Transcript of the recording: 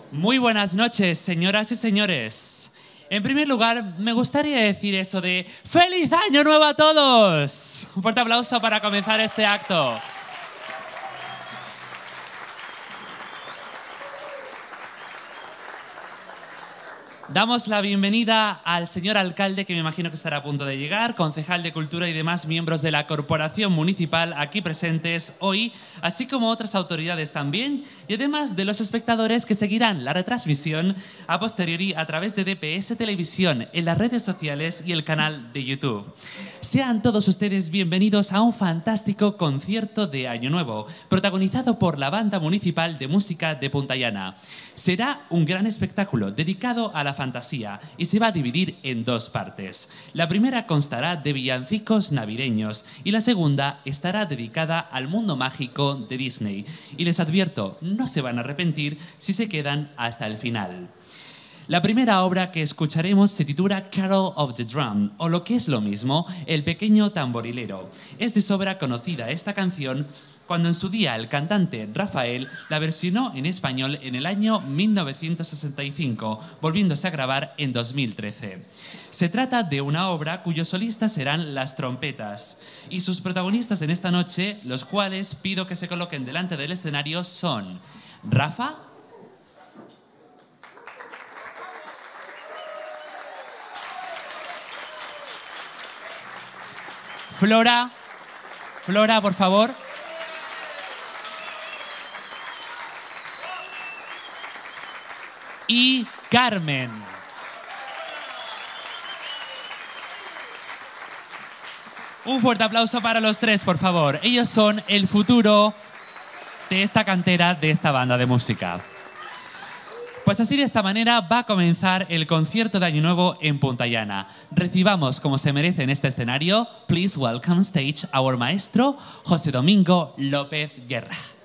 Muy buenas noches, señoras y señores. En primer lugar, me gustaría decir eso de ¡Feliz Año Nuevo a todos! Un fuerte aplauso para comenzar este acto. Damos la bienvenida al señor alcalde, que me imagino que estará a punto de llegar, concejal de Cultura y demás miembros de la Corporación Municipal aquí presentes hoy, así como otras autoridades también, y además de los espectadores que seguirán la retransmisión a posteriori a través de DPS Televisión, en las redes sociales y el canal de YouTube. Sean todos ustedes bienvenidos a un fantástico concierto de Año Nuevo, protagonizado por la Banda Municipal de Música de Punta Llana. Será un gran espectáculo dedicado a la fantasía y se va a dividir en dos partes. La primera constará de villancicos navideños y la segunda estará dedicada al mundo mágico de Disney. Y les advierto, no se van a arrepentir si se quedan hasta el final. La primera obra que escucharemos se titula Carol of the Drum, o lo que es lo mismo, El pequeño tamborilero. Es de sobra conocida esta canción cuando en su día el cantante Rafael la versionó en español en el año 1965, volviéndose a grabar en 2013. Se trata de una obra cuyos solistas serán las trompetas, y sus protagonistas en esta noche, los cuales pido que se coloquen delante del escenario, son Rafa, Flora, por favor. Y Carmen. Un fuerte aplauso para los tres, por favor. Ellos son el futuro de esta cantera, de esta banda de música. Pues así, de esta manera, va a comenzar el concierto de Año Nuevo en Punta Llana. Recibamos, como se merece en este escenario, please welcome stage our maestro, José Domingo López Guerra.